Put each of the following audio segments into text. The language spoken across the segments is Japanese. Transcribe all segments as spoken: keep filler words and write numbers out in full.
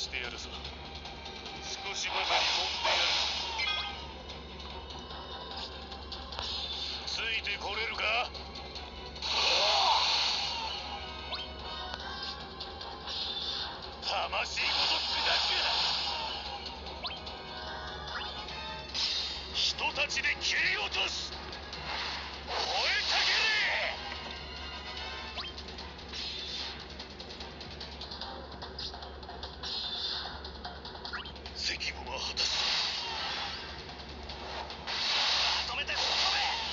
してやるぞ。少しばかり揉んでやる。ついてこれるか？魂ごと砕く。人たちで切り落とす。燃えたけれ。責務は果たす。まとめて吹っ飛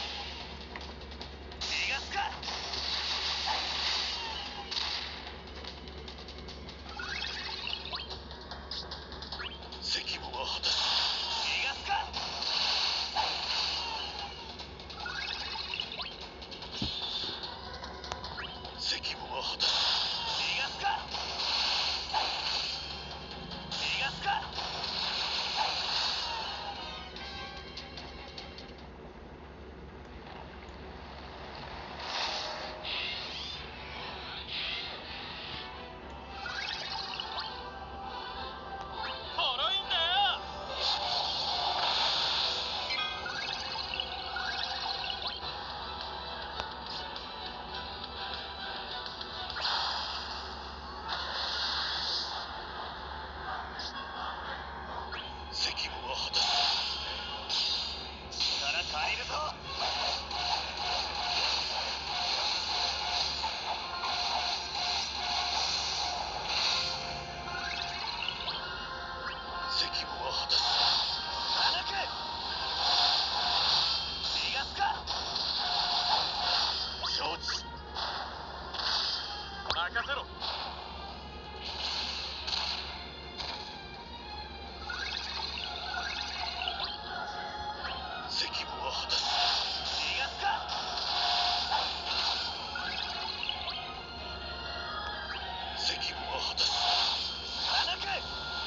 べ。逃がすか。責務は果たす。逃がすか。責務は果たす。逃がすか。逃がすか。責務は果たす。力借りるぞ。責務は果たす。離け。逃がすか。承知。任せろ。責務は果たす。逃がすか。責務は果たす。離け。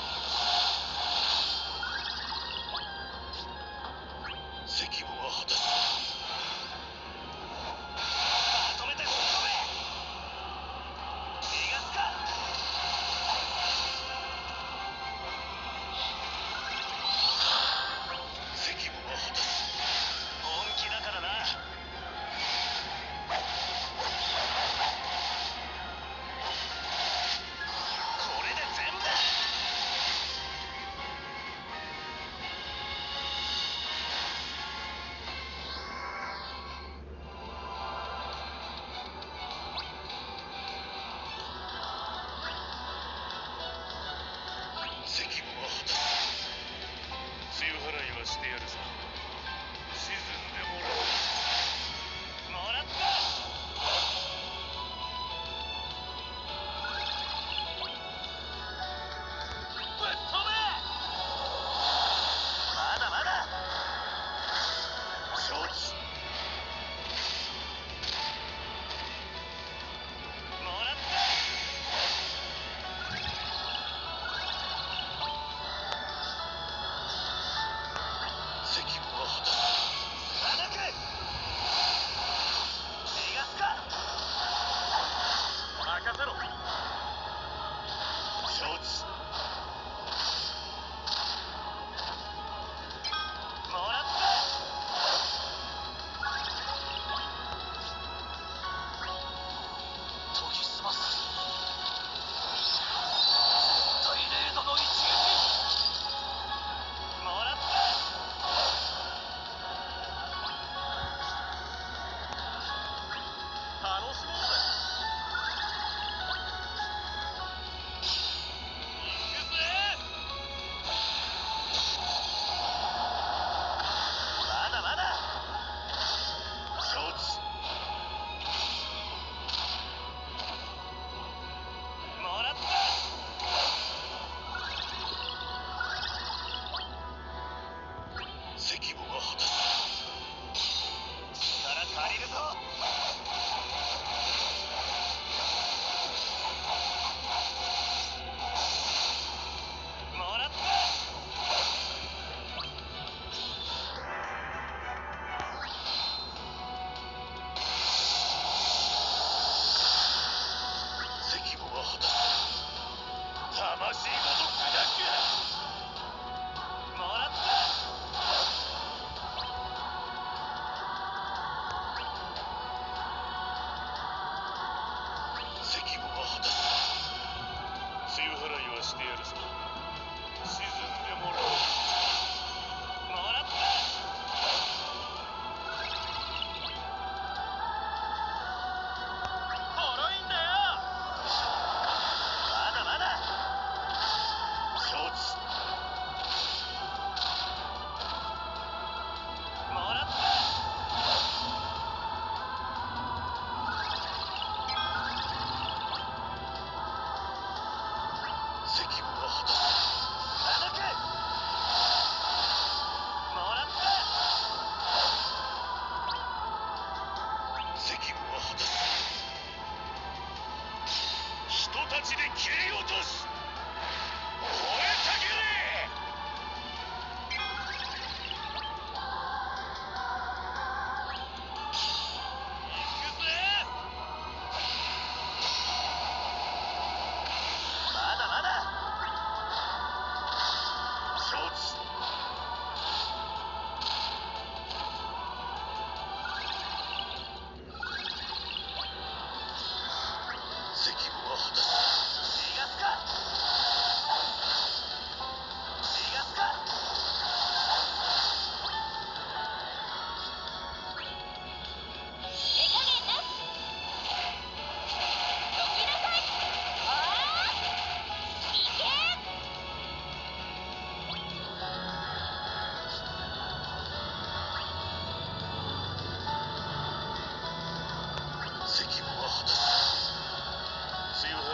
責務は果たす。まとめて吹っ飛べ。逃がすか。責務は果たす。本気だからな。これで全部だ。責務は果たす。梅雨払いはしてやるぞ。沈んでもらう。もらった。ぶっ飛べ。まだまだ。承知。もらった。責務は果たす。離け。逃がすか。任せろ。承知。もらった。研ぎ澄ます。トイレードの一撃。もらった。楽しもうぜ。行くぜ。まだまだ。承知。もらった。責務は果たす。力借りるぞ。もらった。責務は果たす。魂ごと砕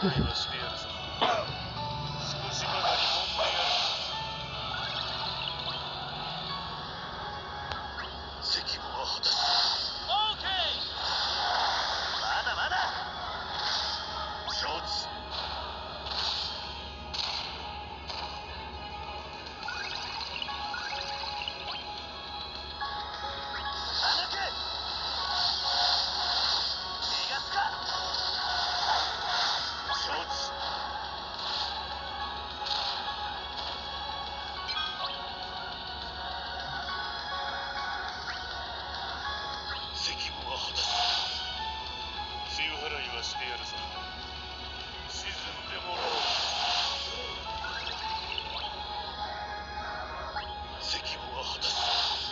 払いはしてやるぞ。少しばかり揉んでやる。責務は果たす。オーケー。まだまだ。承知。責務は果たす。梅雨払いはしてやるぞ。沈んでもらおう。責務は果たす。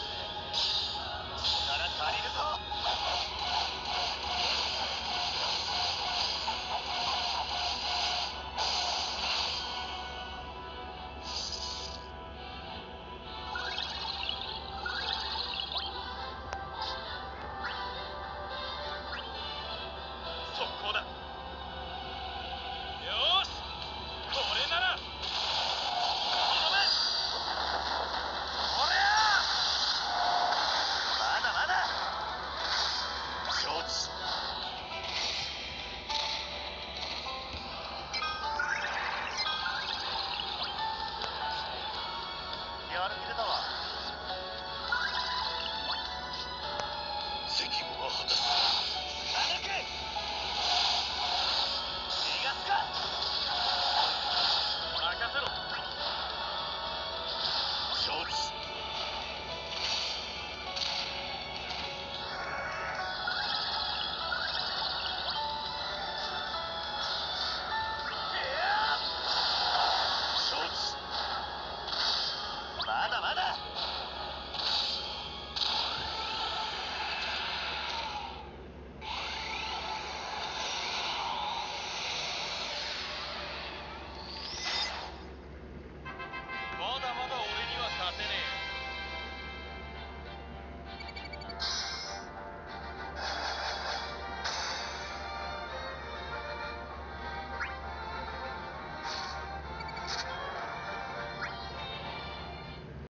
力借りるぞ。速攻だ。よーし、これなら。頼む。おりゃあ。まだまだ。承知。やる気出たわ。